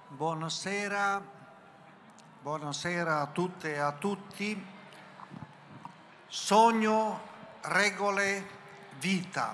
Buonasera, buonasera a tutte e a tutti. Sogno, regole, vita.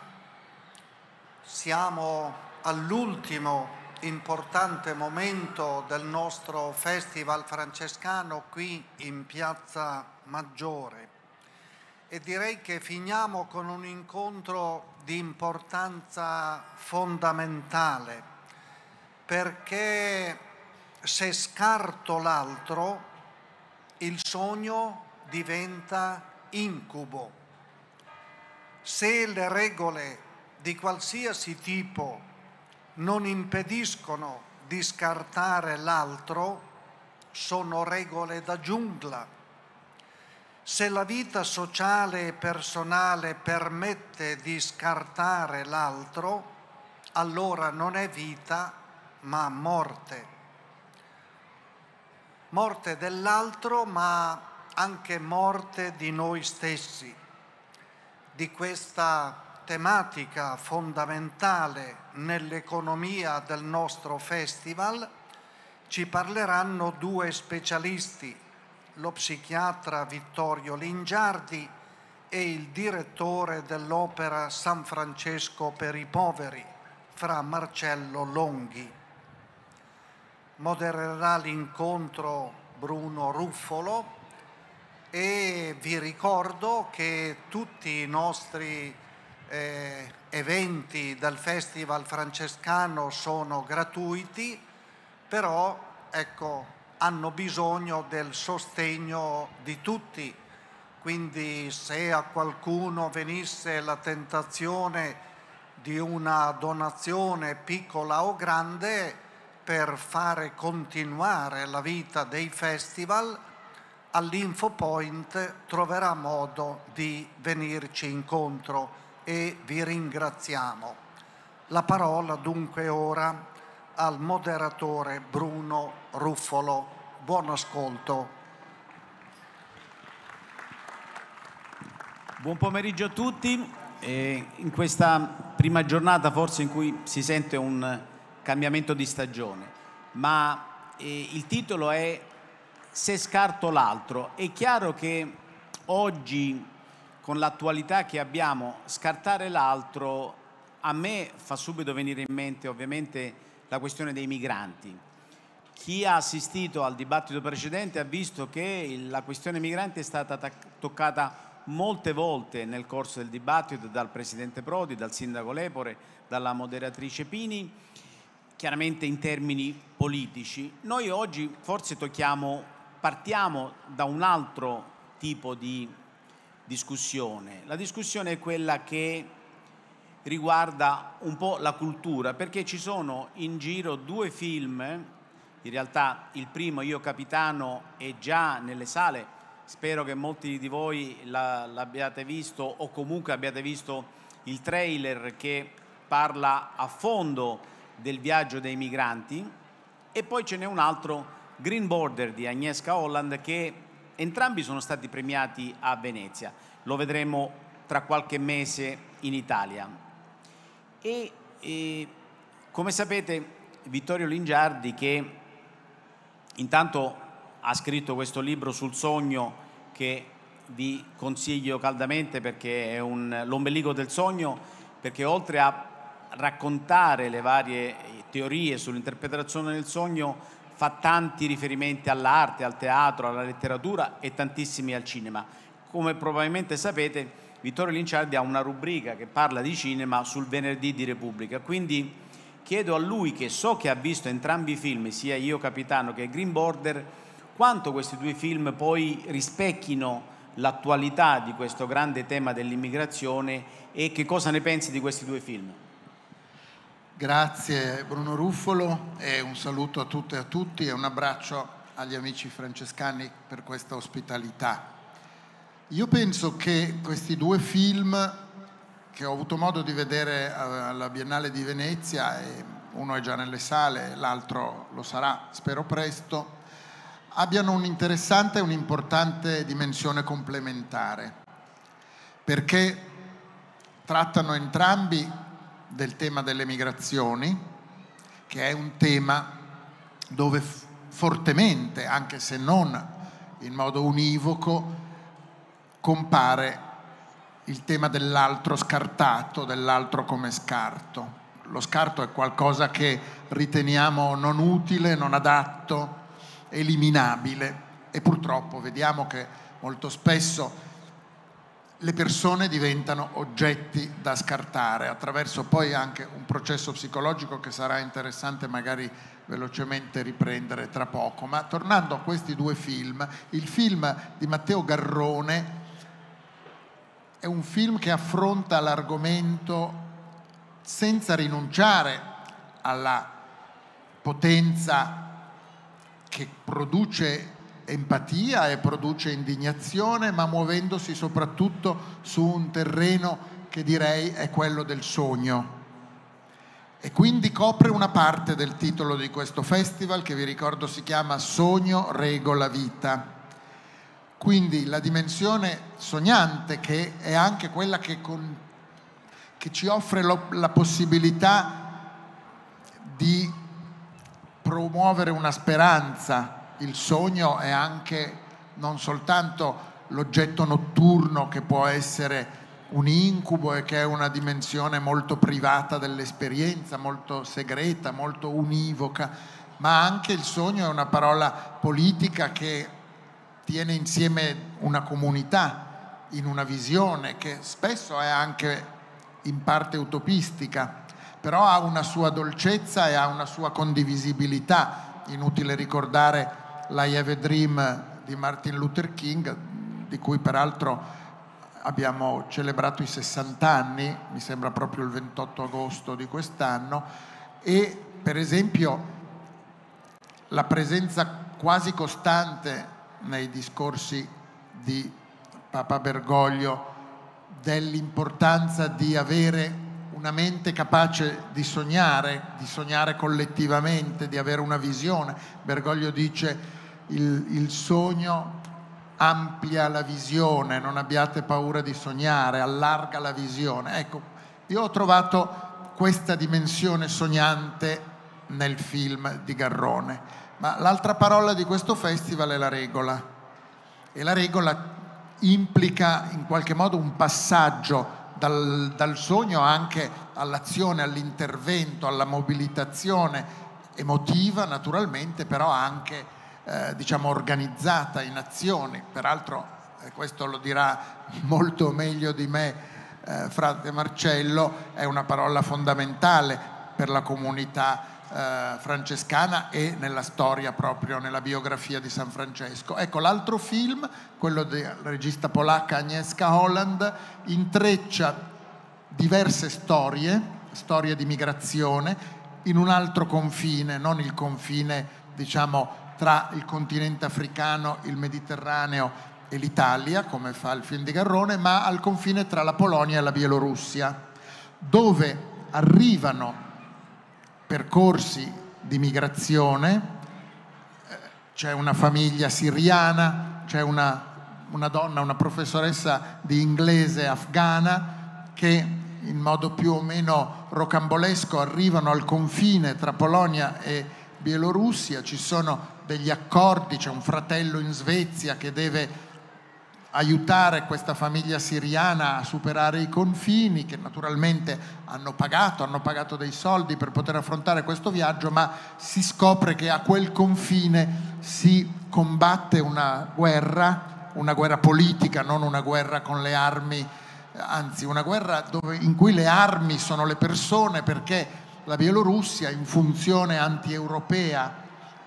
Siamo all'ultimo importante momento del nostro Festival francescano qui in Piazza Maggiore e direi che finiamo con un incontro di importanza fondamentale, perché se scarto l'altro, il sogno diventa incubo. Se le regole di qualsiasi tipo non impediscono di scartare l'altro, sono regole da giungla. Se la vita sociale e personale permette di scartare l'altro, allora non è vita, ma morte. Morte dell'altro, ma anche morte di noi stessi. Di questa tematica fondamentale nell'economia del nostro festival ci parleranno due specialisti, lo psichiatra Vittorio Lingiardi e il direttore dell'Opera San Francesco per i poveri, Fra Marcello Longhi. Modererà l'incontro Bruno Ruffolo e vi ricordo che tutti i nostri eventi del Festival francescano sono gratuiti, però ecco, hanno bisogno del sostegno di tutti. Quindi se a qualcuno venisse la tentazione di una donazione piccola o grande per fare continuare la vita dei festival, all'Infopoint troverà modo di venirci incontro e vi ringraziamo. La parola dunque ora al moderatore Bruno Ruffolo. Buon ascolto. Buon pomeriggio a tutti. In questa prima giornata forse in cui si sente un cambiamento di stagione, ma il titolo è Se scarto l'altro. È chiaro che oggi, con l'attualità che abbiamo, scartare l'altro a me fa subito venire in mente ovviamente la questione dei migranti. Chi ha assistito al dibattito precedente ha visto che la questione migranti è stata toccata molte volte nel corso del dibattito dal Presidente Prodi, dal Sindaco Lepore, dalla moderatrice Pini, chiaramente in termini politici. Noi oggi forse partiamo da un altro tipo di discussione. La discussione è quella che riguarda un po' la cultura, perché ci sono in giro due film, in realtà il primo, Io Capitano, è già nelle sale, spero che molti di voi l'abbiate visto o comunque abbiate visto il trailer che parla a fondo del viaggio dei migranti, e poi ce n'è un altro, Green Border di Agnieszka Holland, che entrambi sono stati premiati a Venezia. Lo vedremo tra qualche mese in Italia. E come sapete, Vittorio Lingiardi, che intanto ha scritto questo libro sul sogno che vi consiglio caldamente, perché è l'ombelico del sogno, perché oltre a raccontare le varie teorie sull'interpretazione del sogno fa tanti riferimenti all'arte, al teatro, alla letteratura e tantissimi al cinema. Come probabilmente sapete, Vittorio Lingiardi ha una rubrica che parla di cinema sul Venerdì di Repubblica, quindi chiedo a lui, che so che ha visto entrambi i film, sia Io Capitano che Green Border, quanto questi due film poi rispecchino l'attualità di questo grande tema dell'immigrazione e che cosa ne pensi di questi due film. Grazie Bruno Ruffolo e un saluto a tutte e a tutti e un abbraccio agli amici francescani per questa ospitalità. Io penso che questi due film che ho avuto modo di vedere alla Biennale di Venezia, e uno è già nelle sale, l'altro lo sarà, spero presto, abbiano un'interessante e un'importante dimensione complementare, perché trattano entrambi del tema delle migrazioni, che è un tema dove fortemente, anche se non in modo univoco, compare il tema dell'altro scartato, dell'altro come scarto. Lo scarto è qualcosa che riteniamo non utile, non adatto, eliminabile, e purtroppo vediamo che molto spesso le persone diventano oggetti da scartare attraverso poi anche un processo psicologico che sarà interessante magari velocemente riprendere tra poco. Ma tornando a questi due film, il film di Matteo Garrone è un film che affronta l'argomento senza rinunciare alla potenza che produce empatia e produce indignazione, ma muovendosi soprattutto su un terreno che direi è quello del sogno. E quindi copre una parte del titolo di questo festival, che vi ricordo si chiama Sogno regola vita. Quindi la dimensione sognante, che è anche quella che ci offre la possibilità di promuovere una speranza. Il sogno è anche non soltanto l'oggetto notturno che può essere un incubo e che è una dimensione molto privata dell'esperienza, molto segreta, molto univoca, ma anche il sogno è una parola politica che tiene insieme una comunità in una visione che spesso è anche in parte utopistica, però ha una sua dolcezza e ha una sua condivisibilità. Inutile ricordare l'I Have a Dream di Martin Luther King, di cui peraltro abbiamo celebrato i 60 anni, mi sembra proprio il 28 agosto di quest'anno, e per esempio la presenza quasi costante nei discorsi di Papa Bergoglio dell'importanza di avere una mente capace di sognare collettivamente, di avere una visione. Bergoglio dice il sogno amplia la visione, non abbiate paura di sognare, allarga la visione. Ecco, io ho trovato questa dimensione sognante nel film di Garrone, ma l'altra parola di questo festival è la regola, e la regola implica in qualche modo un passaggio dal sogno anche all'azione, all'intervento, alla mobilitazione emotiva naturalmente, però anche diciamo organizzata in azioni. Peraltro questo lo dirà molto meglio di me frate Marcello, è una parola fondamentale per la comunità francescana e nella storia, proprio nella biografia di San Francesco. Ecco, l'altro film, quello della regista polacca Agnieszka Holland, intreccia diverse storie di migrazione in un altro confine, non il confine diciamo tra il continente africano, il Mediterraneo e l'Italia, come fa il film di Garrone, ma al confine tra la Polonia e la Bielorussia, dove arrivano percorsi di migrazione. C'è una famiglia siriana, c'è una donna, una professoressa di inglese afghana che in modo più o meno rocambolesco arrivano al confine tra Polonia e Bielorussia. Ci sono degli accordi, c'è un fratello in Svezia che deve aiutare questa famiglia siriana a superare i confini, che naturalmente hanno pagato dei soldi per poter affrontare questo viaggio, ma si scopre che a quel confine si combatte una guerra politica, non una guerra con le armi, anzi una guerra in cui le armi sono le persone, perché la Bielorussia, in funzione anti-europea,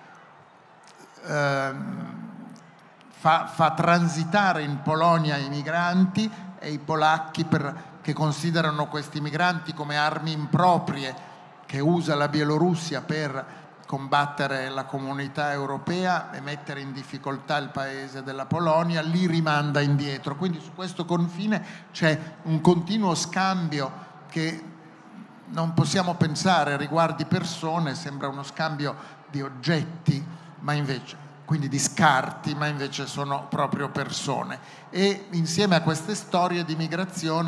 fa transitare in Polonia i migranti, e i polacchi, che considerano questi migranti come armi improprie che usa la Bielorussia per combattere la comunità europea e mettere in difficoltà il paese della Polonia, li rimanda indietro. Quindi su questo confine c'è un continuo scambio che non possiamo pensare riguardi persone, sembra uno scambio di oggetti, ma invece, quindi di scarti, ma invece sono proprio persone. E insieme a queste storie di migrazione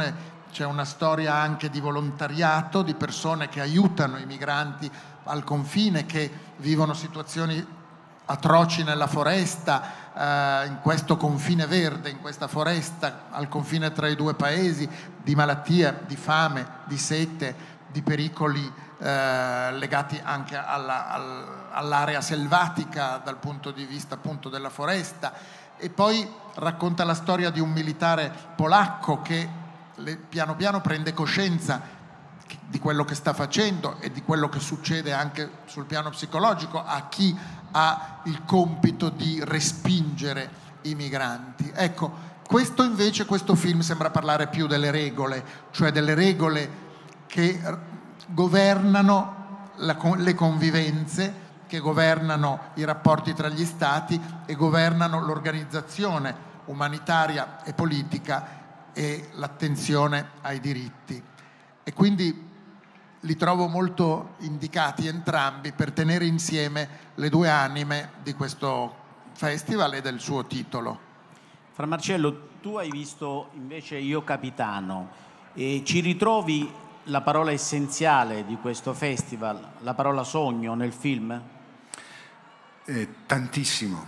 c'è una storia anche di volontariato, di persone che aiutano i migranti al confine, che vivono situazioni atroci nella foresta, in questo confine verde, in questa foresta al confine tra i due paesi, di malattia, di fame, di sete, di pericoli legati anche all'area selvatica dal punto di vista appunto della foresta. E poi racconta la storia di un militare polacco che piano piano prende coscienza di quello che sta facendo e di quello che succede anche sul piano psicologico a chi ha il compito di respingere i migranti. Ecco, questo film sembra parlare più delle regole, cioè delle regole che governano le convivenze, che governano i rapporti tra gli stati e governano l'organizzazione umanitaria e politica e l'attenzione ai diritti. E quindi li trovo molto indicati entrambi per tenere insieme le due anime di questo festival e del suo titolo. Fra Marcello, tu hai visto invece Io Capitano e ci ritrovi la parola essenziale di questo festival, la parola sogno nel film? Tantissimo,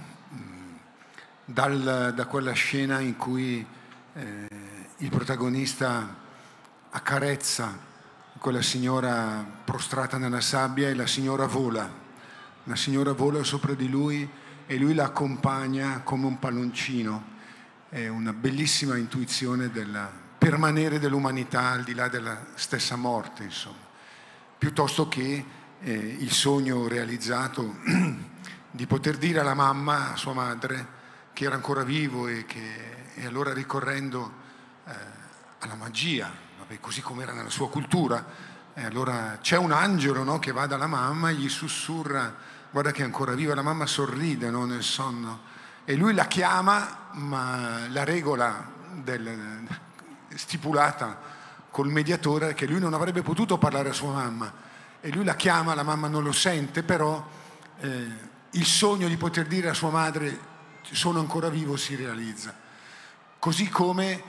da quella scena in cui il protagonista accarezza quella signora prostrata nella sabbia e la signora vola sopra di lui e lui la accompagna come un palloncino. È una bellissima intuizione del permanere dell'umanità al di là della stessa morte, insomma, piuttosto che il sogno realizzato di poter dire alla mamma, a sua madre, che era ancora vivo e allora ricorrendo alla magia, così come era nella sua cultura, allora c'è un angelo, no, che va dalla mamma e gli sussurra: guarda che è ancora viva. La mamma sorride, no, nel sonno, e lui la chiama, ma la regola stipulata col mediatore è che lui non avrebbe potuto parlare a sua mamma, e lui la chiama, la mamma non lo sente, però il sogno di poter dire a sua madre sono ancora vivo si realizza. Così come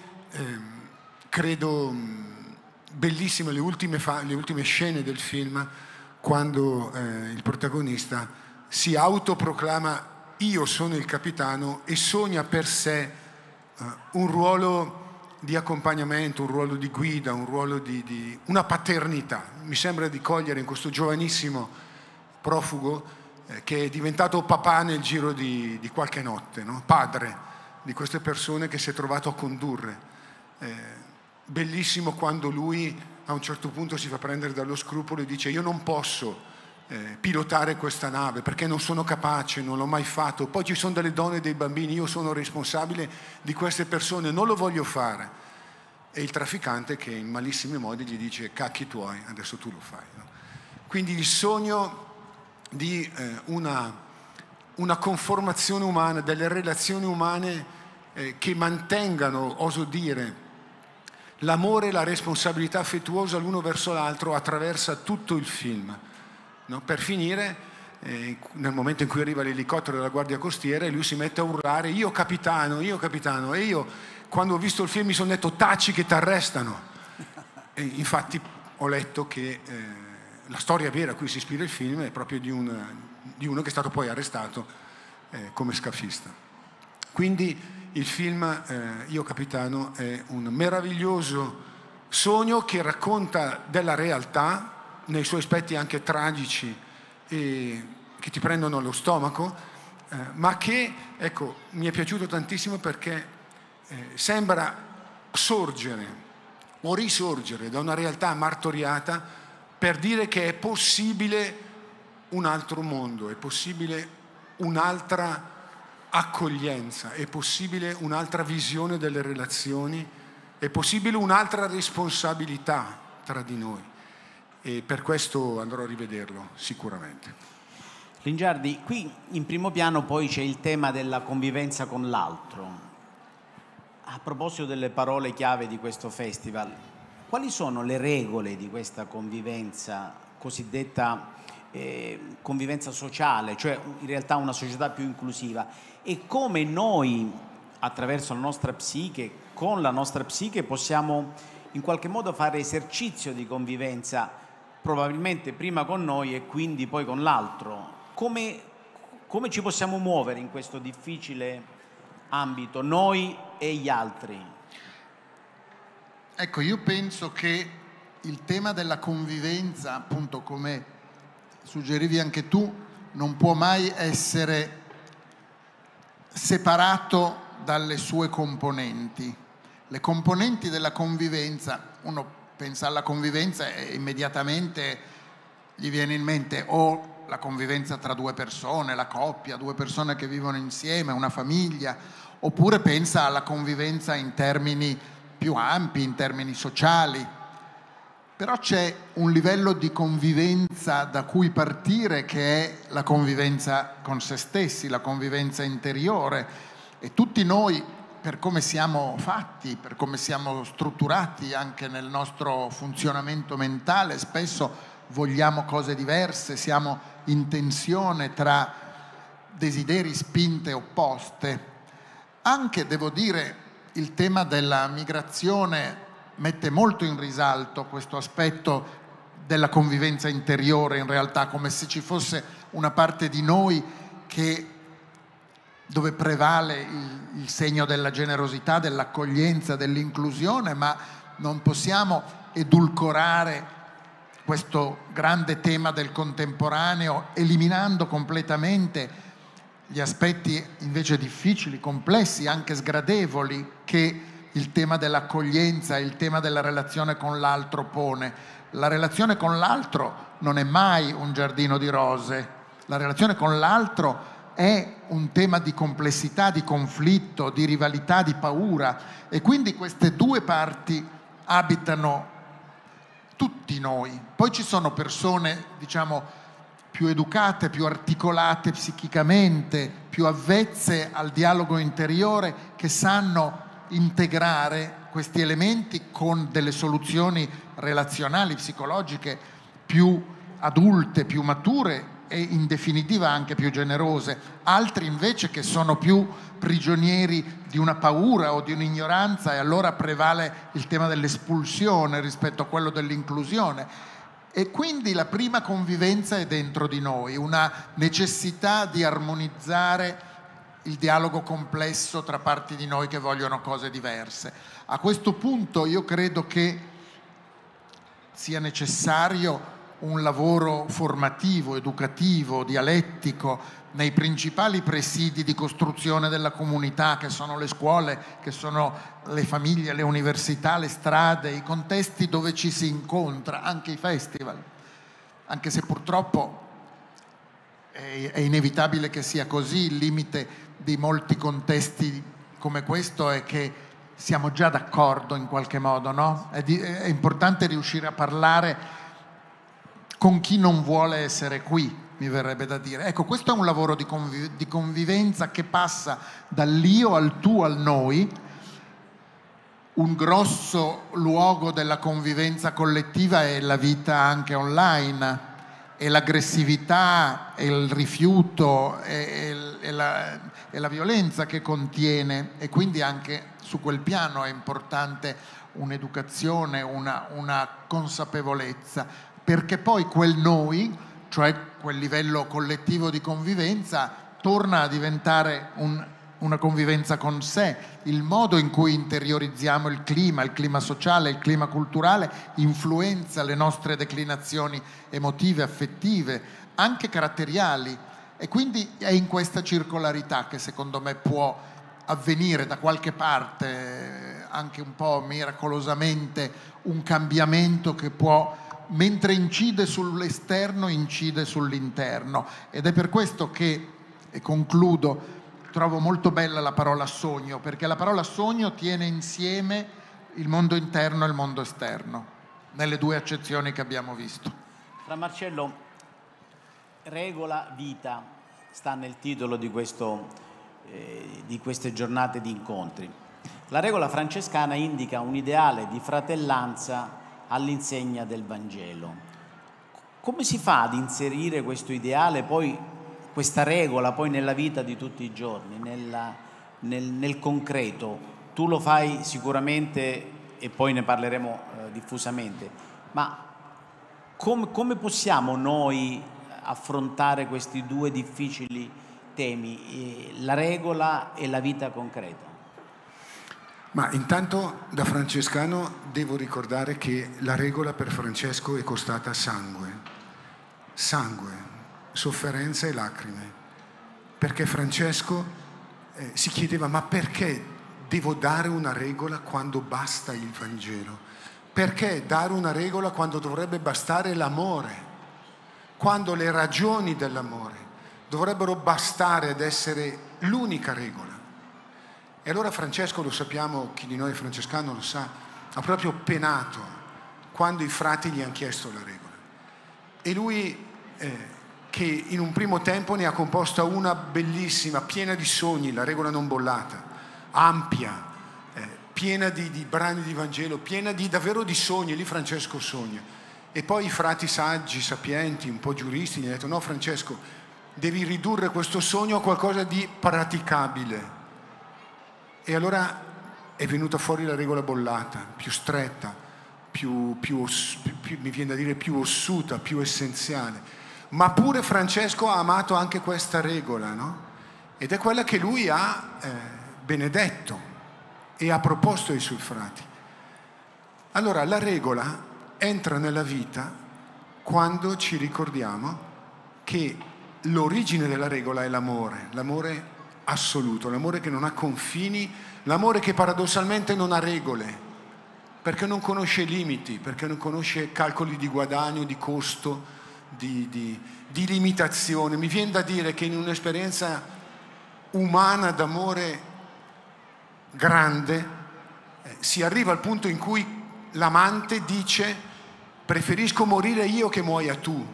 credo bellissime le ultime scene del film, quando il protagonista si autoproclama io sono il capitano e sogna per sé un ruolo di accompagnamento, un ruolo di guida, un ruolo di una paternità. Mi sembra di cogliere in questo giovanissimo profugo che è diventato papà nel giro di qualche notte, no? Padre di queste persone che si è trovato a condurre. Bellissimo quando lui a un certo punto si fa prendere dallo scrupolo e dice: io non posso pilotare questa nave perché non sono capace, non l'ho mai fatto, poi ci sono delle donne e dei bambini, io sono responsabile di queste persone, non lo voglio fare. E il trafficante, che in malissimi modi gli dice: cacchi tuoi, adesso tu lo fai, no? Quindi il sogno di una conformazione umana, delle relazioni umane che mantengano, oso dire, l'amore e la responsabilità affettuosa l'uno verso l'altro attraversa tutto il film, no? Per finire, nel momento in cui arriva l'elicottero della Guardia Costiera, e lui si mette a urlare io capitano, e io quando ho visto il film mi sono detto: taci che ti arrestano. E infatti ho letto che la storia vera a cui si ispira il film è proprio di uno che è stato poi arrestato come scafista. Quindi il film Io Capitano è un meraviglioso sogno che racconta della realtà nei suoi aspetti anche tragici e che ti prendono allo stomaco, ma che, ecco, mi è piaciuto tantissimo perché sembra sorgere o risorgere da una realtà martoriata per dire che è possibile un altro mondo, è possibile un'altra accoglienza, è possibile un'altra visione delle relazioni, è possibile un'altra responsabilità tra di noi, e per questo andrò a rivederlo sicuramente. Lingiardi, qui in primo piano poi c'è il tema della convivenza con l'altro. A proposito delle parole chiave di questo festival, quali sono le regole di questa convivenza cosiddetta convivenza sociale, cioè in realtà una società più inclusiva, e come noi attraverso la nostra psiche, con la nostra psiche possiamo in qualche modo fare esercizio di convivenza, probabilmente prima con noi e quindi poi con l'altro. Come ci possiamo muovere in questo difficile ambito, noi e gli altri? Ecco, io penso che il tema della convivenza, appunto come suggerivi anche tu, non può mai essere separato dalle sue componenti. Le componenti della convivenza, uno pensa alla convivenza e immediatamente gli viene in mente o la convivenza tra due persone, la coppia, due persone che vivono insieme, una famiglia, oppure pensa alla convivenza in termini più ampi, in termini sociali. Però c'è un livello di convivenza da cui partire, che è la convivenza con se stessi, la convivenza interiore. E tutti noi, per come siamo fatti, per come siamo strutturati anche nel nostro funzionamento mentale, spesso vogliamo cose diverse, siamo in tensione tra desideri, spinte opposte. Anche, devo dire, il tema della migrazione mette molto in risalto questo aspetto della convivenza interiore, in realtà, come se ci fosse una parte di noi dove prevale il segno della generosità, dell'accoglienza, dell'inclusione, ma non possiamo edulcorare questo grande tema del contemporaneo eliminando completamente gli aspetti invece difficili, complessi, anche sgradevoli che il tema dell'accoglienza e il tema della relazione con l'altro pone. La relazione con l'altro non è mai un giardino di rose, la relazione con l'altro è un tema di complessità, di conflitto, di rivalità, di paura, e quindi queste due parti abitano tutti noi. Poi ci sono persone, diciamo, più educate, più articolate psichicamente, più avvezze al dialogo interiore, che sanno integrare questi elementi con delle soluzioni relazionali, psicologiche più adulte, più mature e in definitiva anche più generose. Altri invece che sono più prigionieri di una paura o di un'ignoranza, e allora prevale il tema dell'espulsione rispetto a quello dell'inclusione. E quindi la prima convivenza è dentro di noi, una necessità di armonizzare il dialogo complesso tra parti di noi che vogliono cose diverse. A questo punto io credo che sia necessario un lavoro formativo, educativo, dialettico nei principali presidi di costruzione della comunità, che sono le scuole, che sono le famiglie, le università, le strade, i contesti dove ci si incontra, anche i festival. Anche se purtroppo è inevitabile che sia così, il limite di molti contesti come questo è che siamo già d'accordo in qualche modo, no? È importante riuscire a parlare con chi non vuole essere qui, mi verrebbe da dire. Ecco, questo è un lavoro di convivenza che passa dall'io al tu al noi. Un grosso luogo della convivenza collettiva è la vita anche online, e l'aggressività, e il rifiuto, e la violenza che contiene, e quindi anche su quel piano è importante un'educazione, una consapevolezza, perché poi quel noi, cioè quel livello collettivo di convivenza, torna a diventare una convivenza con sé. Il modo in cui interiorizziamo il clima sociale, il clima culturale, influenza le nostre declinazioni emotive, affettive, anche caratteriali. E quindi è in questa circolarità che secondo me può avvenire da qualche parte, anche un po' miracolosamente, un cambiamento che può, mentre incide sull'esterno, incide sull'interno. Ed è per questo che, e concludo, trovo molto bella la parola sogno, perché la parola sogno tiene insieme il mondo interno e il mondo esterno, nelle due accezioni che abbiamo visto. Fra Marcello, regola vita sta nel titolo di queste giornate di incontri. La regola francescana indica un ideale di fratellanza all'insegna del Vangelo. Come si fa ad inserire questo ideale, poi questa regola, poi nella vita di tutti i giorni, nel concreto? Tu lo fai sicuramente e poi ne parleremo diffusamente, ma come possiamo noi affrontare questi due difficili temi, la regola e la vita concreta? Ma intanto da francescano devo ricordare che la regola per Francesco è costata sangue, sofferenza e lacrime, perché Francesco si chiedeva: ma perché devo dare una regola quando basta il Vangelo? Perché dare una regola quando dovrebbe bastare l'amore? Quando le ragioni dell'amore dovrebbero bastare ad essere l'unica regola. E allora Francesco, lo sappiamo, chi di noi è francescano lo sa, ha proprio penato quando i frati gli hanno chiesto la regola. E lui, che in un primo tempo ne ha composta una bellissima, piena di sogni, la regola non bollata, ampia, piena di brani di Vangelo, piena davvero di sogni. Lì Francesco sogna. E poi i frati saggi, sapienti, un po' giuristi, gli hanno detto: no Francesco, devi ridurre questo sogno a qualcosa di praticabile. E allora è venuta fuori la regola bollata, più stretta, più mi viene da dire più ossuta, più essenziale. Ma pure Francesco ha amato anche questa regola, no? Ed è quella che lui ha benedetto e ha proposto ai suoi frati. Allora la regola entra nella vita quando ci ricordiamo che l'origine della regola è l'amore assoluto, l'amore che non ha confini, l'amore che paradossalmente non ha regole, perché non conosce limiti, perché non conosce calcoli di guadagno, di costo, di limitazione. Mi viene da dire che in un'esperienza umana d'amore grande si arriva al punto in cui l'amante dice: preferisco morire io che muoia tu,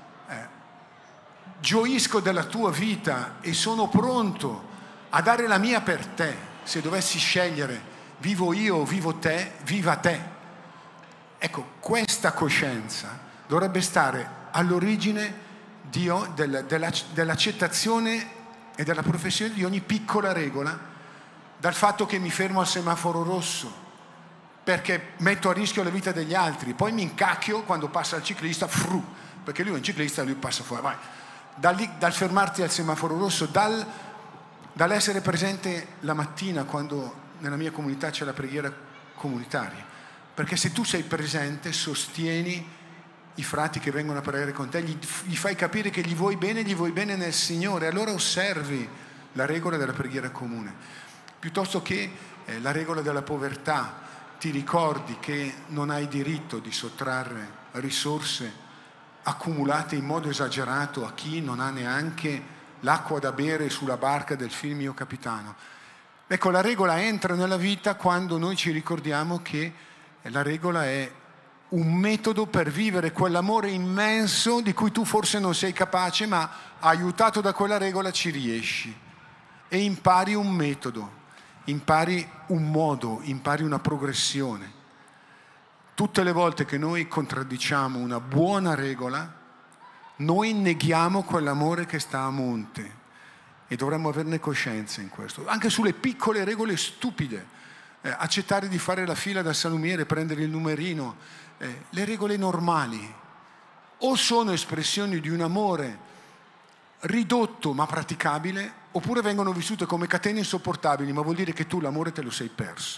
gioisco della tua vita e sono pronto a dare la mia per te. Se dovessi scegliere, vivo io o vivo te, viva te. Ecco, questa coscienza dovrebbe stare all'origine dell'accettazione e della professione di ogni piccola regola, dal fatto che mi fermo al semaforo rosso perché metto a rischio la vita degli altri, poi mi incacchio quando passa il ciclista, perché lui è un ciclista e lui passa fuori. Vai. Dal fermarti al semaforo rosso, dall'essere presente la mattina quando nella mia comunità c'è la preghiera comunitaria, perché se tu sei presente sostieni i frati che vengono a pregare con te, gli fai capire che gli vuoi bene nel Signore, allora osservi la regola della preghiera comune, piuttosto che la regola della povertà. Ti ricordi che non hai diritto di sottrarre risorse accumulate in modo esagerato a chi non ha neanche l'acqua da bere sulla barca del film Mio Capitano. Ecco, la regola entra nella vita quando noi ci ricordiamo che la regola è un metodo per vivere quell'amore immenso di cui tu forse non sei capace, ma aiutato da quella regola ci riesci e impari un metodo, impari un modo, impari una progressione. Tutte le volte che noi contraddiciamo una buona regola, noi neghiamo quell'amore che sta a monte e dovremmo averne coscienza in questo. Anche sulle piccole regole stupide, accettare di fare la fila da salumiere, prendere il numerino, le regole normali, o sono espressioni di un amore ridotto ma praticabile, oppure vengono vissute come catene insopportabili, ma vuol dire che tu l'amore te lo sei perso.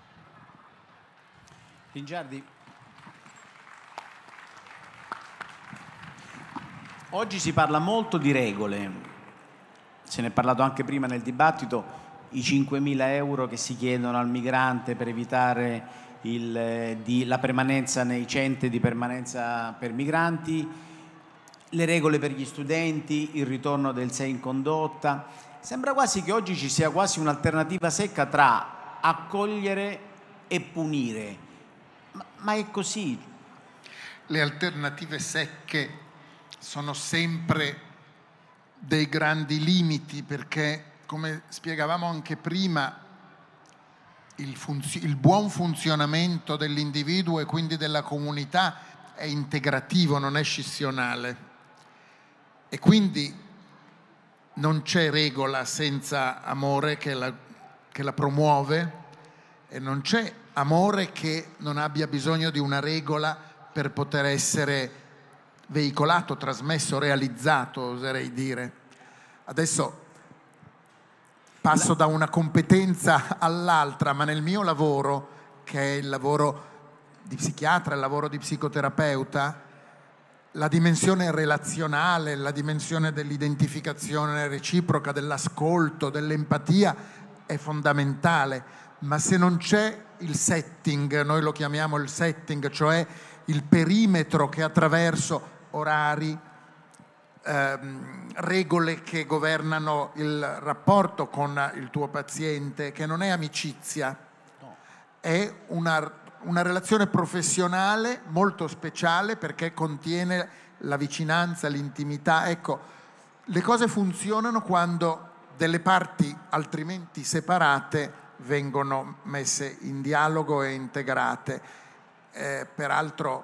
Lingiardi, oggi si parla molto di regole, se ne è parlato anche prima nel dibattito, i 5.000 euro che si chiedono al migrante per evitare la permanenza nei centri di permanenza per migranti, le regole per gli studenti, il ritorno del 6 in condotta. Sembra quasi che oggi ci sia quasi un'alternativa secca tra accogliere e punire. Ma è così? Le alternative secche sono sempre dei grandi limiti, perché, come spiegavamo anche prima, il buon funzionamento dell'individuo e quindi della comunità è integrativo, non è scissionale. E quindi non c'è regola senza amore che la promuove, e non c'è amore che non abbia bisogno di una regola per poter essere veicolato, trasmesso, realizzato, oserei dire. Adesso passo da una competenza all'altra, ma nel mio lavoro, che è il lavoro di psichiatra, il lavoro di psicoterapeuta, la dimensione relazionale, la dimensione dell'identificazione reciproca, dell'ascolto, dell'empatia è fondamentale, ma se non c'è il setting, noi lo chiamiamo il setting, cioè il perimetro che attraverso orari, regole che governano il rapporto con il tuo paziente, che non è amicizia, è una relazione professionale molto speciale perché contiene la vicinanza, l'intimità. Ecco, le cose funzionano quando delle parti altrimenti separate vengono messe in dialogo e integrate. Peraltro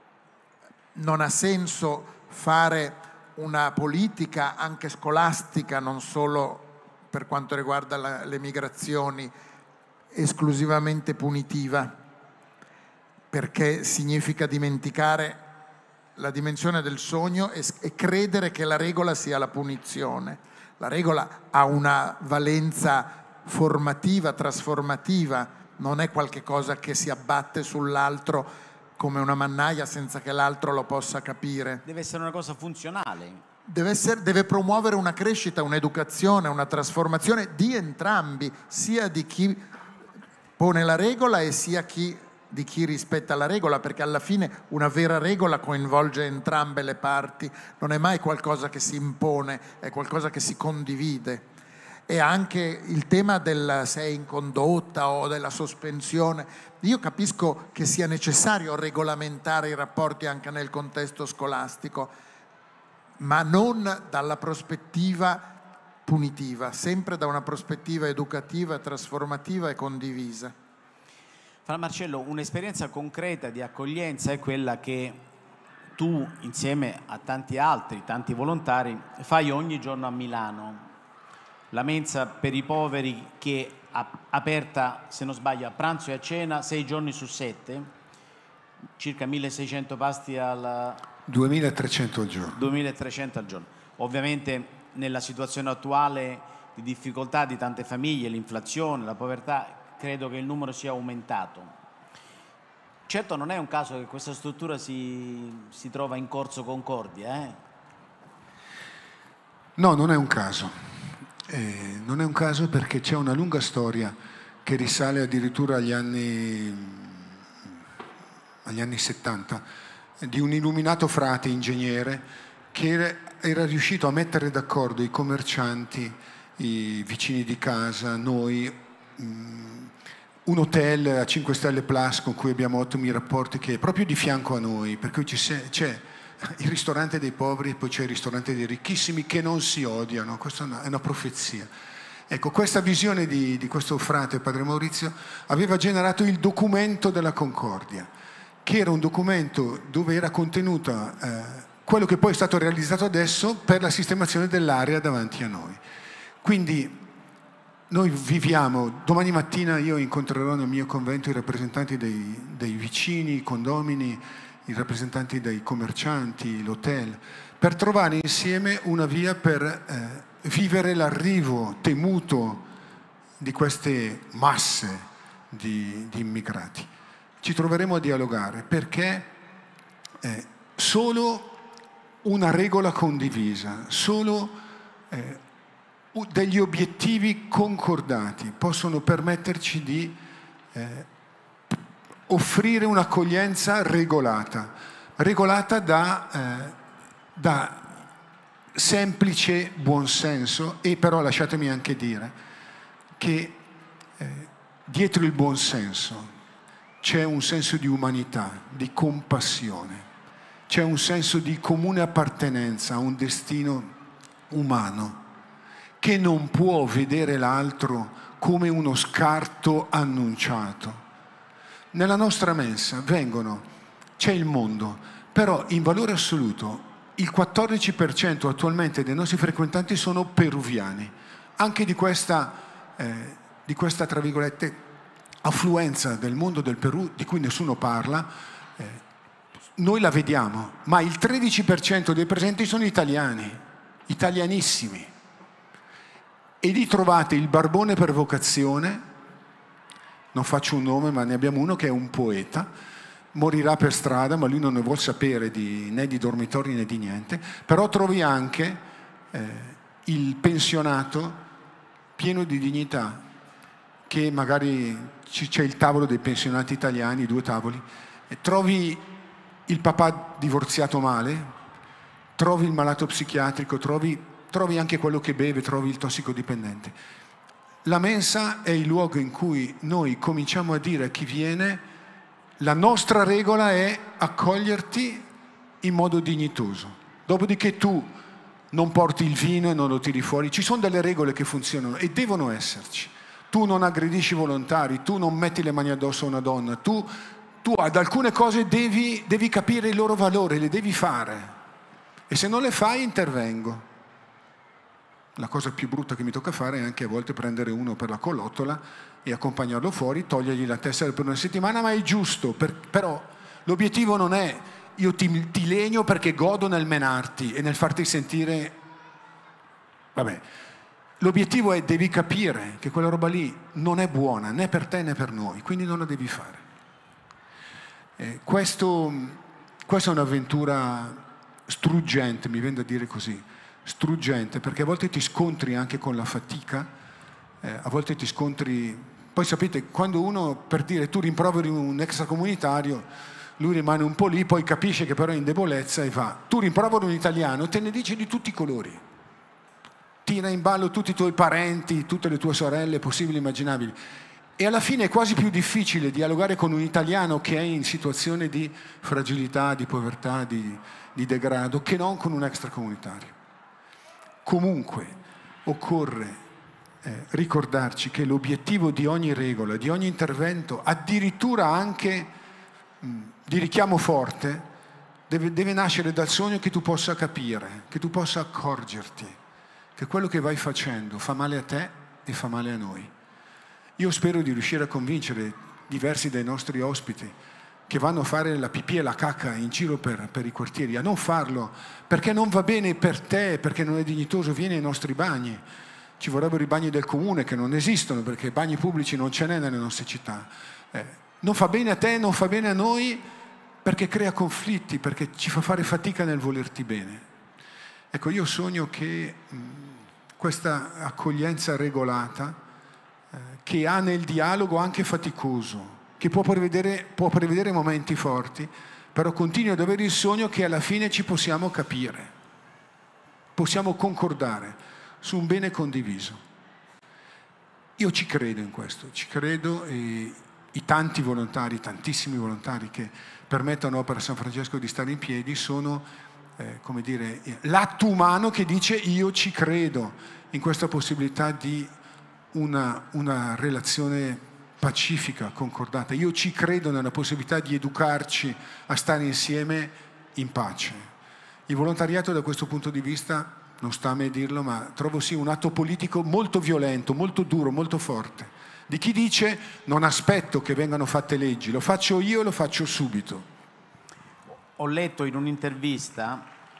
non ha senso fare una politica anche scolastica, non solo per quanto riguarda le migrazioni, esclusivamente punitiva, perché significa dimenticare la dimensione del sogno e credere che la regola sia la punizione. La regola ha una valenza formativa, trasformativa, non è qualche cosa che si abbatte sull'altro come una mannaia senza che l'altro lo possa capire. Deve essere una cosa funzionale. Deve promuovere una crescita, un'educazione, una trasformazione di entrambi, sia di chi pone la regola e sia di chi rispetta la regola, perché alla fine una vera regola coinvolge entrambe le parti, non è mai qualcosa che si impone, è qualcosa che si condivide. E anche il tema del se è in condotta o della sospensione. Io capisco che sia necessario regolamentare i rapporti anche nel contesto scolastico, ma non dalla prospettiva punitiva, sempre da una prospettiva educativa, trasformativa e condivisa. Fra Marcello, un'esperienza concreta di accoglienza è quella che tu, insieme a tanti altri, tanti volontari, fai ogni giorno a Milano. La mensa per i poveri che è aperta, se non sbaglio, a pranzo e a cena 6 giorni su 7, circa 1600 pasti al 2300 al giorno. 2300 al giorno. Ovviamente nella situazione attuale di difficoltà di tante famiglie, l'inflazione, la povertà, credo che il numero sia aumentato. Certo non è un caso che questa struttura si trova in Corso Concordia, No, non è un caso. Non è un caso perché c'è una lunga storia che risale addirittura agli anni 70 di un illuminato frate ingegnere che era riuscito a mettere d'accordo i commercianti, i vicini di casa, noi, un hotel a 5 stelle plus con cui abbiamo ottimi rapporti, che è proprio di fianco a noi, per cui c'è il ristorante dei poveri e poi c'è il ristorante dei ricchissimi che non si odiano. Questa è una profezia. Ecco, questa visione di questo frate, padre Maurizio, aveva generato il documento della Concordia, che era un documento dove era contenuto quello che poi è stato realizzato adesso per la sistemazione dell'area davanti a noi. Quindi noi viviamo, domani mattina io incontrerò nel mio convento i rappresentanti dei vicini, i condomini, i rappresentanti dei commercianti, l'hotel, per trovare insieme una via per vivere l'arrivo temuto di queste masse di immigrati. Ci troveremo a dialogare perché solo una regola condivisa, solo degli obiettivi concordati possono permetterci di offrire un'accoglienza regolata da semplice buonsenso, e però lasciatemi anche dire che dietro il buonsenso c'è un senso di umanità, di compassione, c'è un senso di comune appartenenza a un destino umano che non può vedere l'altro come uno scarto annunciato. Nella nostra mensa c'è il mondo, però in valore assoluto il 14% attualmente dei nostri frequentanti sono peruviani. Anche di questa tra virgolette, affluenza del mondo del Perù di cui nessuno parla, noi la vediamo, ma il 13% dei presenti sono italiani, italianissimi. E lì trovate il barbone per vocazione, non faccio un nome ma ne abbiamo uno che è un poeta, morirà per strada ma lui non ne vuol sapere né di dormitori né di niente, però trovi anche il pensionato pieno di dignità, che magari c'è il tavolo dei pensionati italiani, 2 tavoli, e trovi il papà divorziato male, trovi il malato psichiatrico, trovi anche quello che beve, trovi il tossicodipendente. La mensa è il luogo in cui noi cominciamo a dire a chi viene: la nostra regola è accoglierti in modo dignitoso. Dopodiché tu non porti il vino e non lo tiri fuori. Ci sono delle regole che funzionano e devono esserci. Tu non aggredisci i volontari, tu non metti le mani addosso a una donna, tu ad alcune cose devi capire il loro valore, le devi fare. E se non le fai, intervengo. La cosa più brutta che mi tocca fare è anche a volte prendere uno per la collottola e accompagnarlo fuori, togliergli la testa per una settimana, ma è giusto. Però l'obiettivo non è io ti legno perché godo nel menarti e nel farti sentire... Vabbè, l'obiettivo è devi capire che quella roba lì non è buona né per te né per noi, quindi non la devi fare. Questa è un'avventura struggente, mi viene da dire così, struggente, perché a volte ti scontri anche con la fatica, a volte ti scontri... Poi sapete, quando uno, per dire, tu rimproveri un extracomunitario, lui rimane un po' lì, poi capisce che però è in debolezza e va. Tu rimproveri un italiano, te ne dice di tutti i colori. Tira in ballo tutti i tuoi parenti, tutte le tue sorelle, possibili e immaginabili. E alla fine è quasi più difficile dialogare con un italiano che è in situazione di fragilità, di povertà, di degrado, che non con un extracomunitario. Comunque occorre ricordarci che l'obiettivo di ogni regola, di ogni intervento, addirittura anche di richiamo forte, deve nascere dal sogno che tu possa capire, che tu possa accorgerti che quello che vai facendo fa male a te e fa male a noi. Io spero di riuscire a convincere diversi dei nostri ospiti che vanno a fare la pipì e la cacca in giro per i quartieri a non farlo, perché non va bene per te, perché non è dignitoso. Vieni ai nostri bagni. Ci vorrebbero i bagni del comune, che non esistono perché bagni pubblici non ce n'è nelle nostre città. Non fa bene a te, non fa bene a noi, perché crea conflitti, perché ci fa fare fatica nel volerti bene. Ecco, io sogno che questa accoglienza regolata, che ha nel dialogo anche faticoso, che può prevedere momenti forti, però continuo ad avere il sogno che alla fine ci possiamo capire, possiamo concordare su un bene condiviso. Io ci credo in questo, ci credo, e i tanti volontari, tantissimi volontari che permettono a Opera San Francesco di stare in piedi sono, come dire, l'atto umano che dice io ci credo in questa possibilità di una relazione pacifica, concordata. Io ci credo nella possibilità di educarci a stare insieme in pace. Il volontariato da questo punto di vista, non sta a me dirlo, ma trovo sì un atto politico molto violento, molto duro, molto forte, di chi dice non aspetto che vengano fatte leggi, lo faccio io e lo faccio subito. Ho letto in un'intervista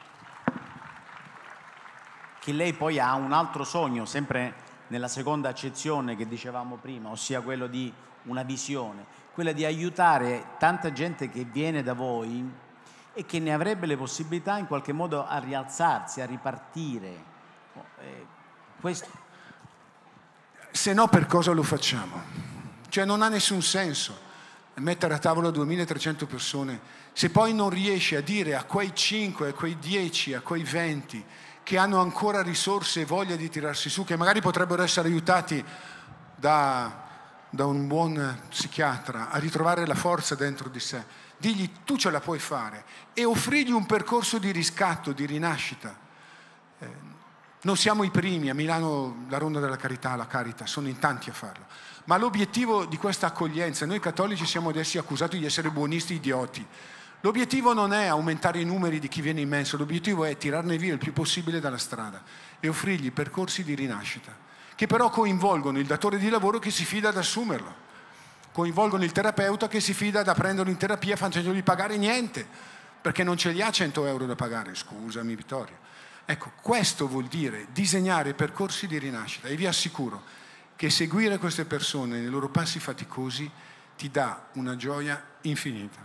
che lei poi ha un altro sogno, sempre nella seconda accezione che dicevamo prima, ossia quello di una visione, quella di aiutare tanta gente che viene da voi e che ne avrebbe le possibilità in qualche modo a rialzarsi, a ripartire. Questo... Se no, per cosa lo facciamo? Cioè non ha nessun senso mettere a tavola 2300 persone se poi non riesci a dire a quei 5, a quei 10, a quei 20 che hanno ancora risorse e voglia di tirarsi su, che magari potrebbero essere aiutati da un buon psichiatra a ritrovare la forza dentro di sé, digli tu ce la puoi fare e offrigli un percorso di riscatto, di rinascita. Non siamo i primi, a Milano la Ronda della Carità, la Caritas, sono in tanti a farlo, ma l'obiettivo di questa accoglienza, noi cattolici siamo adesso accusati di essere buonisti idioti. L'obiettivo non è aumentare i numeri di chi viene in mensa, l'obiettivo è tirarne via il più possibile dalla strada e offrirgli percorsi di rinascita, che però coinvolgono il datore di lavoro che si fida ad assumerlo. coinvolgono il terapeuta che si fida da prenderlo in terapia facendogli pagare niente, perché non ce li ha 100 euro da pagare. Scusami Vittorio. Ecco, questo vuol dire disegnare percorsi di rinascita, e vi assicuro che seguire queste persone nei loro passi faticosi ti dà una gioia infinita.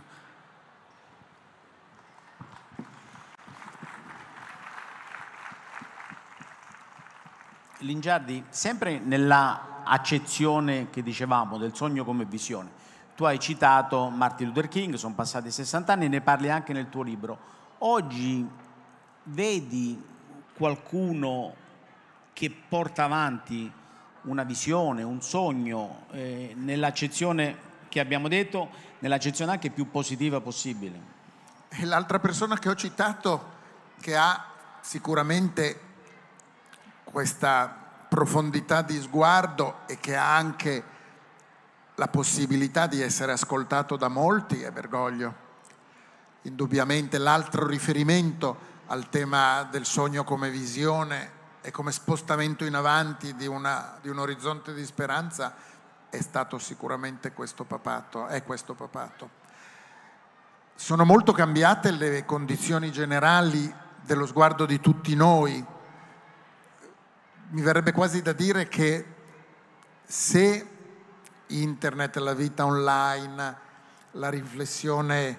Lingiardi, sempre nella accezione che dicevamo del sogno come visione, tu hai citato Martin Luther King, sono passati 60 anni, ne parli anche nel tuo libro. Oggi vedi qualcuno che porta avanti una visione, un sogno, nell'accezione che abbiamo detto, nell'accezione anche più positiva possibile? E l'altra persona che ho citato, che ha sicuramente questa profondità di sguardo e che ha anche la possibilità di essere ascoltato da molti, è Bergoglio. Indubbiamente l'altro riferimento al tema del sogno come visione e come spostamento in avanti di un orizzonte di speranza è stato sicuramente questo papato, è questo papato. Sono molto cambiate le condizioni generali dello sguardo di tutti noi. Mi verrebbe quasi da dire che se internet, la vita online, la riflessione,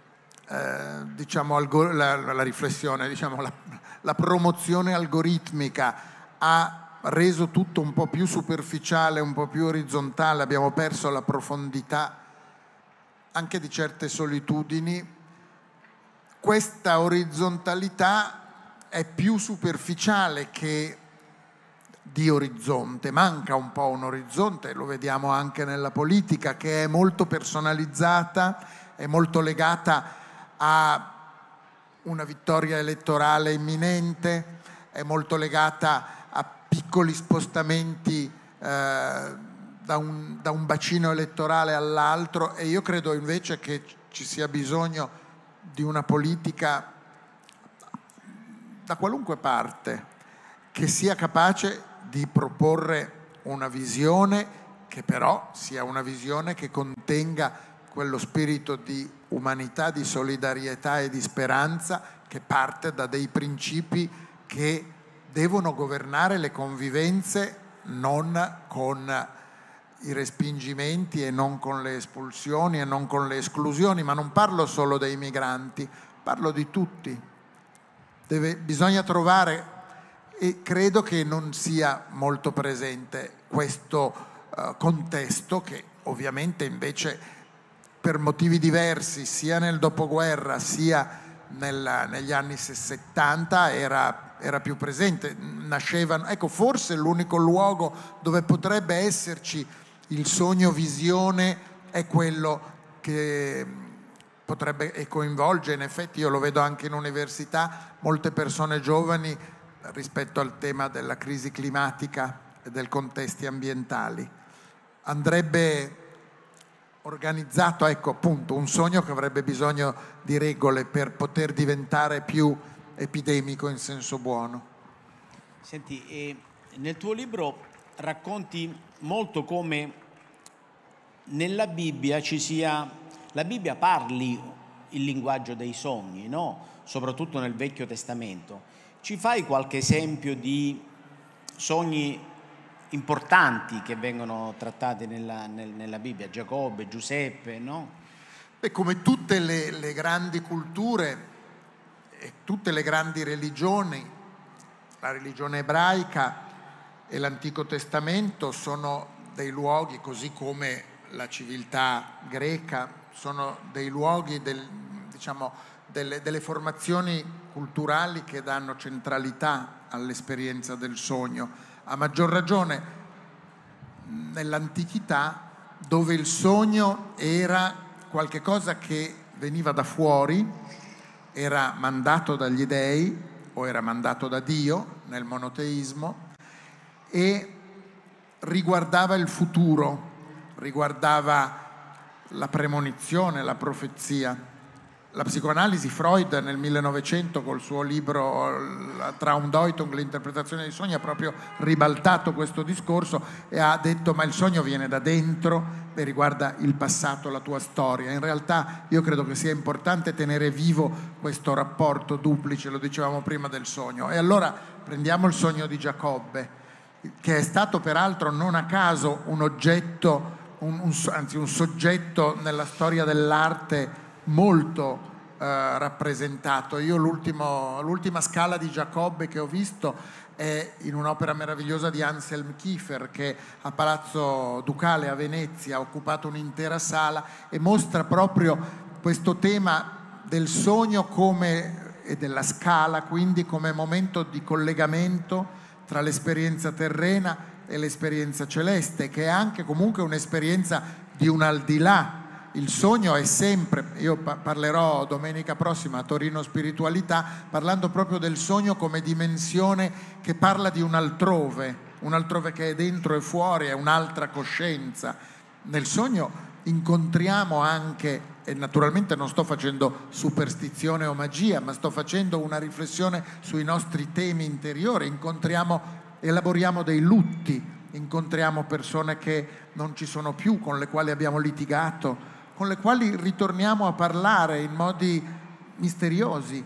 la promozione algoritmica ha reso tutto un po' più superficiale, un po' più orizzontale, abbiamo perso la profondità anche di certe solitudini, questa orizzontalità è più superficiale che di orizzonte. Manca un po' un orizzonte, lo vediamo anche nella politica, che è molto personalizzata, è molto legata a una vittoria elettorale imminente, è molto legata a piccoli spostamenti da un bacino elettorale all'altro, e io credo invece che ci sia bisogno di una politica da qualunque parte che sia capace di proporre una visione che però sia una visione che contenga quello spirito di umanità, di solidarietà e di speranza che parte da dei principi che devono governare le convivenze non con i respingimenti e non con le espulsioni e non con le esclusioni, ma non parlo solo dei migranti, parlo di tutti. Bisogna trovare, e credo che non sia molto presente questo contesto, che ovviamente invece per motivi diversi sia nel dopoguerra sia negli anni 70 era più presente. Nascevano, ecco, forse l'unico luogo dove potrebbe esserci il sogno visione è quello che potrebbe e coinvolge, in effetti io lo vedo anche in università, molte persone giovani rispetto al tema della crisi climatica e dei contesti ambientali. Andrebbe organizzato, ecco appunto, un sogno che avrebbe bisogno di regole per poter diventare più epidemico in senso buono. Senti, nel tuo libro racconti molto come nella Bibbia la Bibbia parli il linguaggio dei sogni, no? Soprattutto nel Vecchio Testamento. Ci fai qualche esempio di sogni importanti che vengono trattati nella Bibbia? Giacobbe, Giuseppe, no? Beh, come tutte le grandi culture e tutte le grandi religioni, la religione ebraica e l'Antico Testamento sono dei luoghi, così come la civiltà greca, sono dei luoghi delle formazioni culturali che danno centralità all'esperienza del sogno. A maggior ragione nell'antichità, dove il sogno era qualche cosa che veniva da fuori, era mandato dagli dei o era mandato da Dio nel monoteismo e riguardava il futuro, riguardava la premonizione, la profezia. la psicoanalisi, Freud nel 1900 col suo libro la Traumdeutung, l'interpretazione dei sogni, ha proprio ribaltato questo discorso e ha detto ma il sogno viene da dentro e riguarda il passato, la tua storia. In realtà io credo che sia importante tenere vivo questo rapporto duplice, lo dicevamo prima, del sogno. E allora prendiamo il sogno di Giacobbe, che è stato peraltro non a caso un oggetto, anzi un soggetto nella storia dell'arte molto rappresentato. Io l'ultima scala di Giacobbe che ho visto è in un'opera meravigliosa di Anselm Kiefer, che a Palazzo Ducale a Venezia ha occupato un'intera sala e mostra proprio questo tema del sogno e della scala, quindi come momento di collegamento tra l'esperienza terrena e l'esperienza celeste, che è anche comunque un'esperienza di un al di là. Il sogno è sempre, io parlerò domenica prossima a Torino Spiritualità, parlando proprio del sogno come dimensione che parla di un altrove che è dentro e fuori, è un'altra coscienza. Nel sogno incontriamo anche, e naturalmente non sto facendo superstizione o magia, ma sto facendo una riflessione sui nostri temi interiori, elaboriamo dei lutti, incontriamo persone che non ci sono più, con le quali abbiamo litigato, con le quali ritorniamo a parlare in modi misteriosi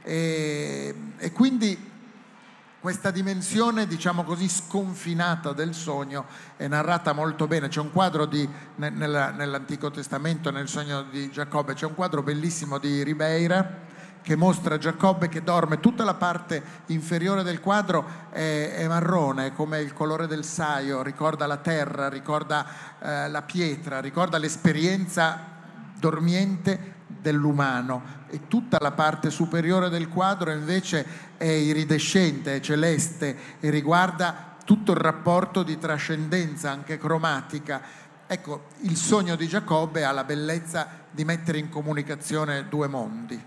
e quindi questa dimensione, diciamo così, sconfinata del sogno è narrata molto bene. C'è un quadro nell'Antico Testamento, nel sogno di Giacobbe, c'è un quadro bellissimo di Ribeira che mostra Giacobbe che dorme. Tutta la parte inferiore del quadro è marrone, come il colore del saio, ricorda la terra, ricorda la pietra, ricorda l'esperienza dormiente dell'umano, e tutta la parte superiore del quadro invece è iridescente, è celeste e riguarda tutto il rapporto di trascendenza, anche cromatica. Ecco, il sogno di Giacobbe ha la bellezza di mettere in comunicazione due mondi.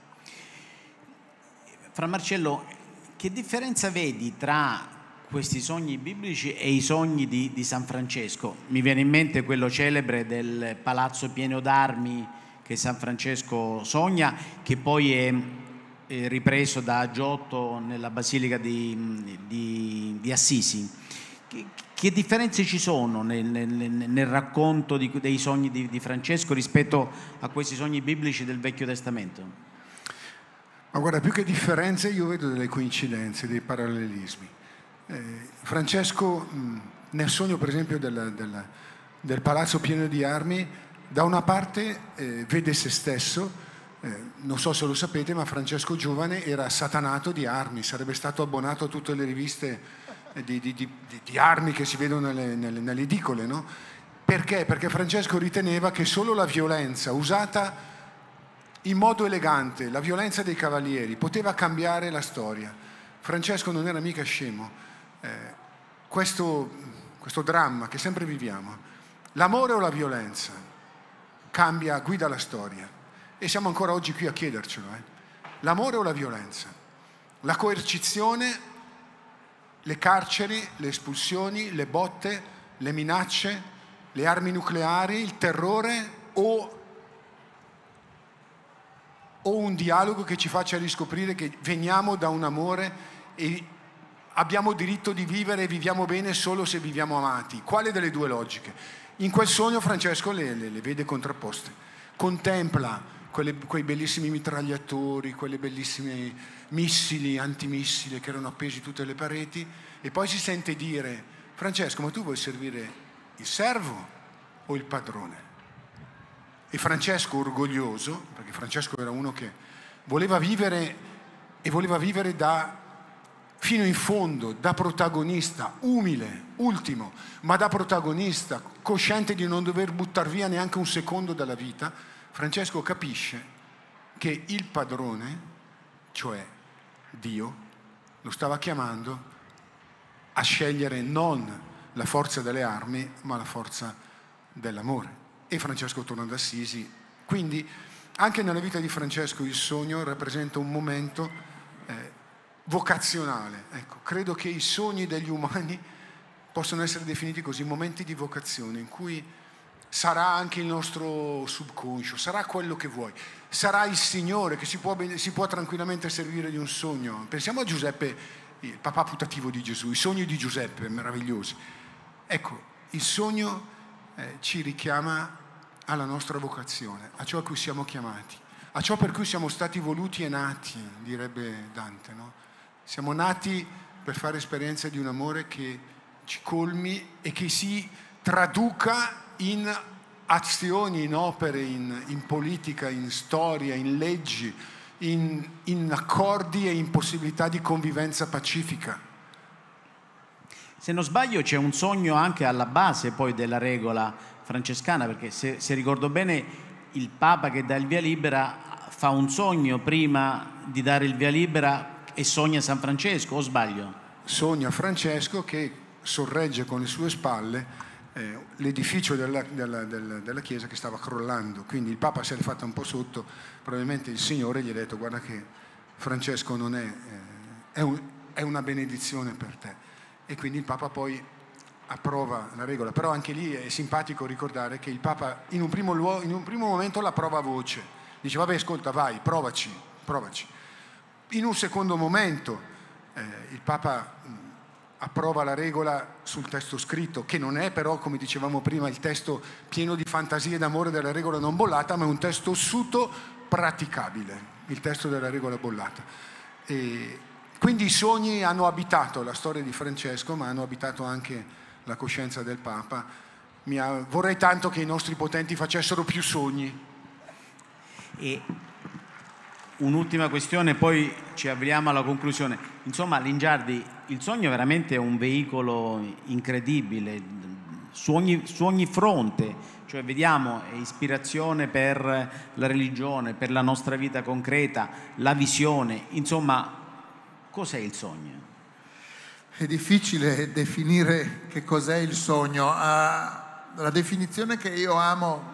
Fra Marcello, che differenza vedi tra questi sogni biblici e i sogni di San Francesco? Mi viene in mente quello celebre del palazzo pieno d'armi che San Francesco sogna, che poi è ripreso da Giotto nella Basilica di Assisi. Che differenze ci sono nel racconto dei sogni di Francesco rispetto a questi sogni biblici del Vecchio Testamento? Ma guarda, più che differenze io vedo delle coincidenze, dei parallelismi. Francesco, nel sogno per esempio del palazzo pieno di armi, da una parte vede se stesso, non so se lo sapete, ma Francesco giovane era satanato di armi, sarebbe stato abbonato a tutte le riviste di armi che si vedono nelle edicole, no? Perché? Perché Francesco riteneva che solo la violenza usata in modo elegante, la violenza dei cavalieri, poteva cambiare la storia. Francesco non era mica scemo. Questo dramma che sempre viviamo, l'amore o la violenza, guida la storia. E siamo ancora oggi qui a chiedercelo. L'amore o la violenza? La coercizione, le carceri, le espulsioni, le botte, le minacce, le armi nucleari, il terrore o un dialogo che ci faccia riscoprire che veniamo da un amore e abbiamo diritto di vivere e viviamo bene solo se viviamo amati. Quale delle due logiche? In quel sogno Francesco le vede contrapposte. Contempla quei bellissimi mitragliatori, quelle bellissime missili, antimissili che erano appesi tutte le pareti, e poi si sente dire: Francesco, ma tu vuoi servire il servo o il padrone? E Francesco, orgoglioso, perché Francesco era uno che voleva vivere fino in fondo, da protagonista, umile, ultimo, ma da protagonista, cosciente di non dover buttar via neanche un secondo dalla vita, Francesco capisce che il padrone, cioè Dio, lo stava chiamando a scegliere non la forza delle armi, ma la forza dell'amore. E Francesco torna ad Assisi. Quindi anche nella vita di Francesco il sogno rappresenta un momento vocazionale. Ecco, credo che i sogni degli umani possono essere definiti così, momenti di vocazione, in cui sarà anche il nostro subconscio, sarà quello che vuoi, sarà il Signore che si può tranquillamente servire di un sogno. Pensiamo a Giuseppe, il papà putativo di Gesù, i sogni di Giuseppe meravigliosi. Ecco, il sogno ci richiama alla nostra vocazione, a ciò a cui siamo chiamati, a ciò per cui siamo stati voluti e nati, direbbe Dante, no? Siamo nati per fare esperienza di un amore che ci colmi e che si traduca in azioni, in opere, in politica, in storia, in leggi, in accordi e in possibilità di convivenza pacifica. Se non sbaglio c'è un sogno anche alla base poi della regola francescana, perché se ricordo bene il Papa che dà il via libera fa un sogno prima di dare il via libera e sogna San Francesco, o sbaglio? Sogna Francesco che sorregge con le sue spalle l'edificio della chiesa che stava crollando, quindi il Papa si è fatto un po' sotto, probabilmente il Signore gli ha detto: guarda che Francesco non è una benedizione per te, e quindi il Papa poi approva la regola. Però anche lì è simpatico ricordare che il Papa in un primo momento la prova a voce, dice: vabbè, ascolta, vai, provaci. In un secondo momento il Papa approva la regola sul testo scritto, che non è però, come dicevamo prima, il testo pieno di fantasie d'amore della regola non bollata, ma è un testo ossuto, praticabile, il testo della regola bollata. E quindi i sogni hanno abitato la storia di Francesco, ma hanno abitato anche la coscienza del Papa. Vorrei tanto che i nostri potenti facessero più sogni. E un'ultima questione, poi ci avviamo alla conclusione. Insomma, Lingiardi, il sogno è veramente un veicolo incredibile su ogni fronte, cioè vediamo ispirazione per la religione, per la nostra vita concreta, la visione. Insomma, cos'è il sogno? È difficile definire che cos'è il sogno. La definizione che io amo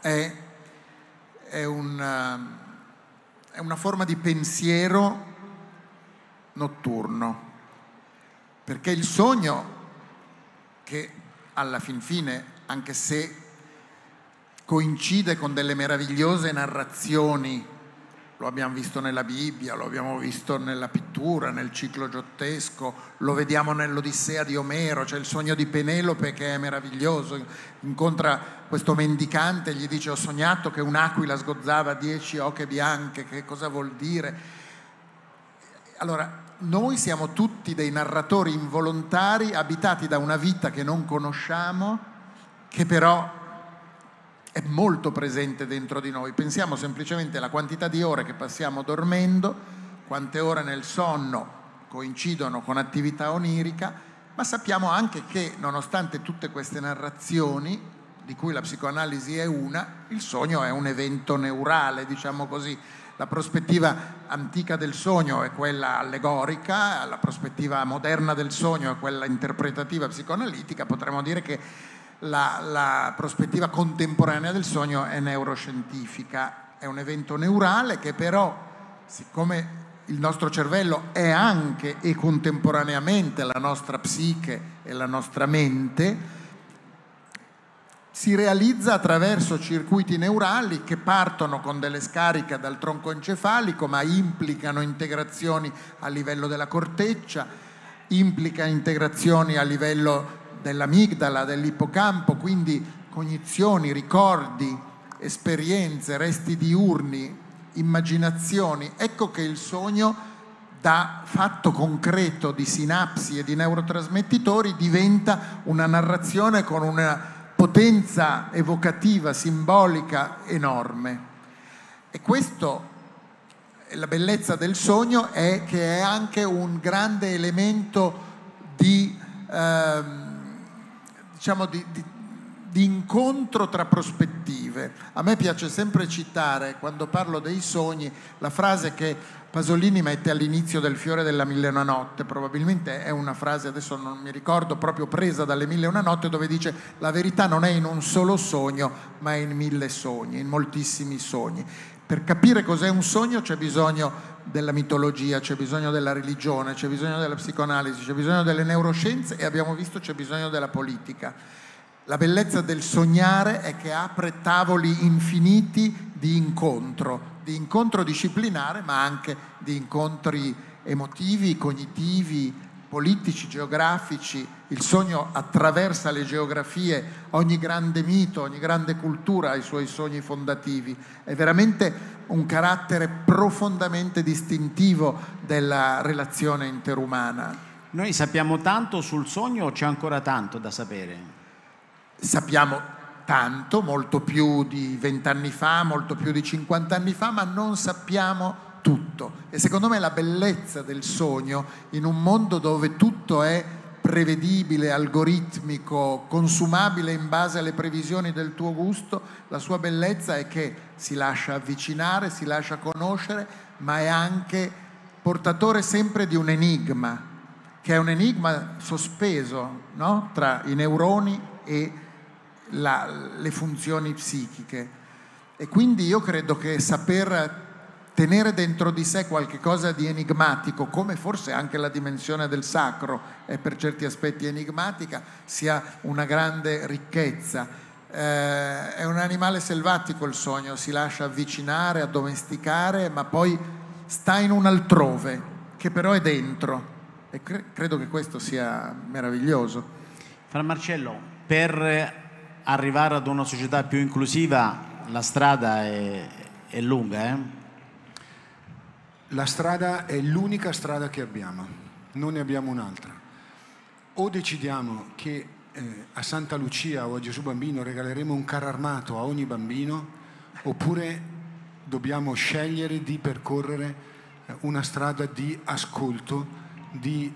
è una forma di pensiero notturno, perché il sogno, che alla fin fine, anche se coincide con delle meravigliose narrazioni, lo abbiamo visto nella Bibbia, lo abbiamo visto nella pittura, nel ciclo giottesco, lo vediamo nell'Odissea di Omero, c'è il sogno di Penelope che è meraviglioso, incontra questo mendicante, gli dice: ho sognato che un'aquila sgozzava 10 oche bianche, che cosa vuol dire? Allora, noi siamo tutti dei narratori involontari abitati da una vita che non conosciamo, che però è molto presente dentro di noi. Pensiamo semplicemente alla quantità di ore che passiamo dormendo, quante ore nel sonno coincidono con attività onirica, ma sappiamo anche che, nonostante tutte queste narrazioni, di cui la psicoanalisi è una, il sogno è un evento neurale, diciamo così. La prospettiva antica del sogno è quella allegorica, la prospettiva moderna del sogno è quella interpretativa psicoanalitica. Potremmo dire che la prospettiva contemporanea del sogno è neuroscientifica, è un evento neurale che però, siccome il nostro cervello è anche e contemporaneamente la nostra psiche e la nostra mente, si realizza attraverso circuiti neurali che partono con delle scariche dal tronco encefalico, ma implicano integrazioni a livello della corteccia, implica integrazioni a livello dell'amigdala, dell'ippocampo, quindi cognizioni, ricordi, esperienze, resti diurni, immaginazioni. Ecco che il sogno, da fatto concreto di sinapsi e di neurotrasmettitori, diventa una narrazione con una potenza evocativa, simbolica enorme. E questo, la bellezza del sogno è che è anche un grande elemento di incontro tra prospettive. A me piace sempre citare, quando parlo dei sogni, la frase che Pasolini mette all'inizio del Fiore della Mille e una Notte. Probabilmente è una frase, adesso non mi ricordo, proprio presa dalle Mille e una Notte, dove dice: la verità non è in un solo sogno, ma è in 1000 sogni, in moltissimi sogni. Per capire cos'è un sogno c'è bisogno della mitologia, c'è bisogno della religione, c'è bisogno della psicoanalisi, c'è bisogno delle neuroscienze e, abbiamo visto, c'è bisogno della politica. La bellezza del sognare è che apre tavoli infiniti di incontro disciplinare, ma anche di incontri emotivi, cognitivi, politici, geografici. Il sogno attraversa le geografie, ogni grande mito, ogni grande cultura ha i suoi sogni fondativi. È veramente un carattere profondamente distintivo della relazione interumana. Noi sappiamo tanto sul sogno o c'è ancora tanto da sapere? Sappiamo tanto, molto più di 20 anni fa, molto più di 50 anni fa, ma non sappiamo tutto. E secondo me la bellezza del sogno, in un mondo dove tutto è prevedibile, algoritmico, consumabile in base alle previsioni del tuo gusto, la sua bellezza è che si lascia avvicinare, si lascia conoscere, ma è anche portatore sempre di un enigma, che è un enigma sospeso, no? Tra i neuroni e le funzioni psichiche. E quindi io credo che saper tenere dentro di sé qualche cosa di enigmatico, come forse anche la dimensione del sacro è per certi aspetti enigmatica, sia una grande ricchezza. È un animale selvatico il sogno, si lascia avvicinare, addomesticare, ma poi sta in un altrove, che però è dentro. E credo che questo sia meraviglioso. Fra Marcello, per arrivare ad una società più inclusiva la strada è lunga, eh? La strada è l'unica strada che abbiamo, non ne abbiamo un'altra. O decidiamo che a Santa Lucia o a Gesù Bambino regaleremo un carro armato a ogni bambino, oppure dobbiamo scegliere di percorrere una strada di ascolto, di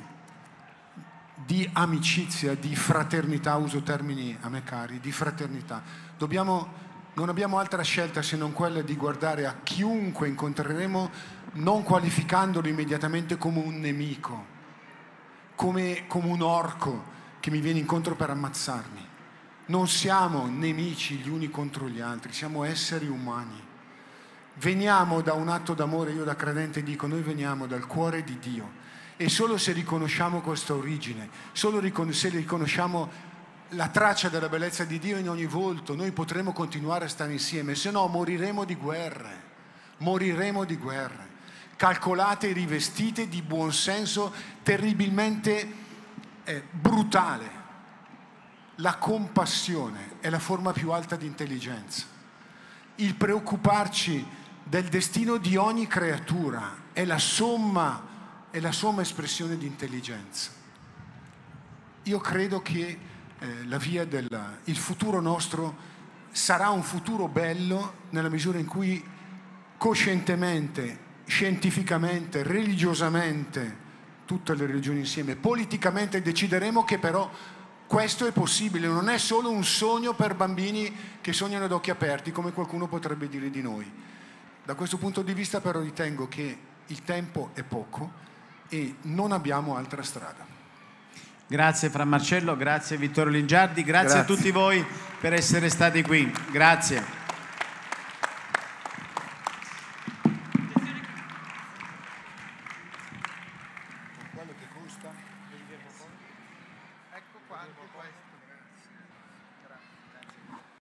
amicizia, di fraternità, uso termini a me cari, di fraternità. Non abbiamo altra scelta se non quella di guardare a chiunque incontreremo, non qualificandolo immediatamente come un nemico, come un orco che mi viene incontro per ammazzarmi. Non siamo nemici gli uni contro gli altri, siamo esseri umani. Veniamo da un atto d'amore, io da credente dico, noi veniamo dal cuore di Dio. E solo se riconosciamo questa origine, solo se riconosciamo la traccia della bellezza di Dio in ogni volto, noi potremo continuare a stare insieme, se no moriremo di guerre, calcolate e rivestite di buonsenso terribilmente brutale. La compassione è la forma più alta di intelligenza. Il preoccuparci del destino di ogni creatura è la somma espressione di intelligenza. Io credo che il futuro nostro sarà un futuro bello nella misura in cui coscientemente, scientificamente, religiosamente, tutte le religioni insieme, politicamente decideremo che però questo è possibile, non è solo un sogno per bambini che sognano ad occhi aperti, come qualcuno potrebbe dire di noi. Da questo punto di vista però ritengo che il tempo è poco e non abbiamo altra strada. Grazie Fra Marcello, grazie Vittorio Lingiardi, grazie a tutti voi per essere stati qui. Grazie. Ecco qua anche questo.